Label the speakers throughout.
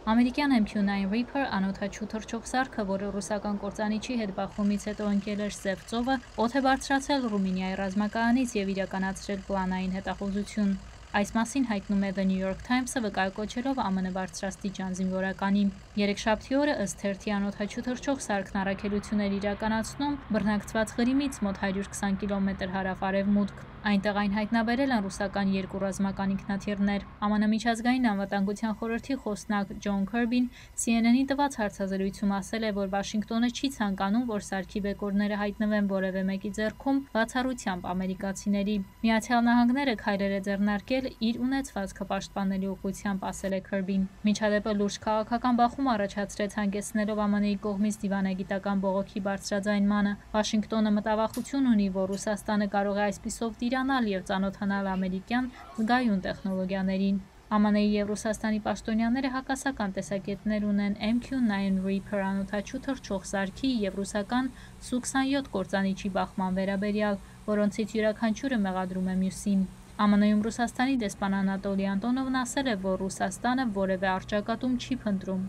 Speaker 1: Ամերիկյան MQ-9 Reaper անօդաչու թռչող սարքը, որը ռուսական կործանիչի հետ բախումից հետո ընկել էր Սև ծովը, օդ է բարձրացել Ռումինիայի ռազմակայանից եւ իրականացրել պլանային հետախուզություն։ Այս մասին հայտնում է The New York Times-ը վկայակոչելով ԱՄՆ բարձրաստիճան զինվորականի։ Երեքշաբթի օրը ըստ թերթի անօդաչու թռչող սարքն առաքելություն էր իրականացնում բռնակցված Ղրիմից մոտ 120 կիլոմետր հարավ-արևմուտք։ Այնտեղ այն հայտնաբերել են ռուսական երկու ռազմական ինքնաթիռներ։ ԱՄՆ միջազգային անվտանգության խորհրդի խոսնակ Ջոն Քըրբին CNN-ի տված հարցազրույցում ասել է, որ Վաշինգտոնը չի ցանկանում, որ սարքի բեկորները հայտնվեն որևէ մեկի ձեռքում, բացառությամբ ամերիկացիների։ Միացյալ Նահանգները քայլեր է ձեռնարկել իր ունեցվածքը պաշտպանելու ուղղությամբ, ասել է Քըրբին։ Միջադեպը լուրջ քաղաքական բախում առաջացրեց, հանգեցնելով ԱՄՆ-ի կողմից դիվանագիտական բողոքի բարձրաձայնմանը։ Վաշինգտոնը մտավախություն ունի, որ Ռուսաստանը կարող է այսպիսով տիրանալ եւ ծանոթանալ ամերիկյան զգայուն տեխնոլոգիաներին։ ԱՄՆ-ի եւ Ռուսաստանի պաշտոնյաները հակասական տեսակետներ ունեն MQ-9 Reaper անօդաչու թռչող սարքի եւ ռուսական Su-27 կործանիչի բախման վերաբերյալ, որոնցից յուրաքանչյուրը մեղադրում է մյուսին։ ԱՄՆ-ում Ռուսաստանի դեսպան Անատոլի Անտոնովն ասել է, որ Ռուսաստանը որևէ առճակատում չի փնտրում։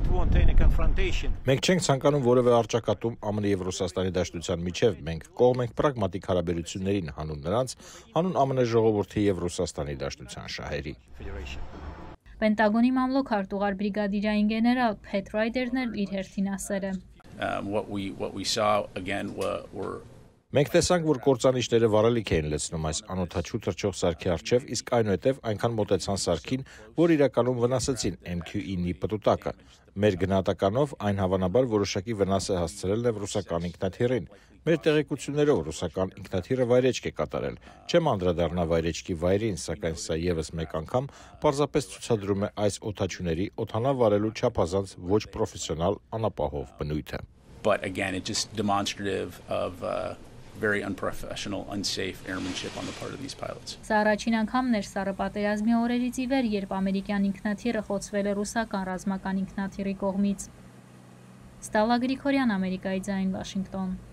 Speaker 2: Մենք չենք ցանկանում որևէ առճակատում ԱՄՆ-ի եւ Ռուսաստանի դաշնության միջև, մենք կողմ ենք պրագմատիկ հարաբերություններին հանուն նրանց, հանուն ԱՄՆ ժողովրդի եւ Ռուսաստանի դաշնության շահերի։
Speaker 1: Պենտագոնի մամլոք արտուղար բրիգադիրային գեներալ Փեթ Ռայդերն էլ իր հերթին ասել է.
Speaker 2: Մենք տեսանք, որ կործանիչները վառելիք էին լցնում այս անօդաչու թռչող սարքի առջև, իսկ այնուհետև այնքան մոտեցան սարքին, որ իրականում վնասեցին MQ-9-ի պտուտակը։ Մեր գնահատականով այն հավանաբար որոշակի վնաս է հասցրել նաև ռուսական ինքնաթիռին։ Մեր տեղեկություններով ռուսական ինքնաթիռը վայրէջք է կատարել։ Չեմ անդրադառնա վայրեջքի վայրին, սակայն սա եւս մեկ անգամ պարզապես ցուցադրում է այս օդաչուների օդանավ վարելու չափազանց ոչ պրոֆեսիոնալ անապահով բնույթը։
Speaker 3: But again, it's just demonstrative of very unprofessional, unsafe airmanship on the part of these pilots.
Speaker 1: Սա առաջին անգամն էր սառը պատերազմի օրերից ի վեր, երբ ամերիկյան ինքնաթիռը խոցվել է ռուսական ռազմական ինքնաթիռի կողմից։ Ստալա Գրիգորյան, Ամերիկայի Ձայն, Վաշինգտոն։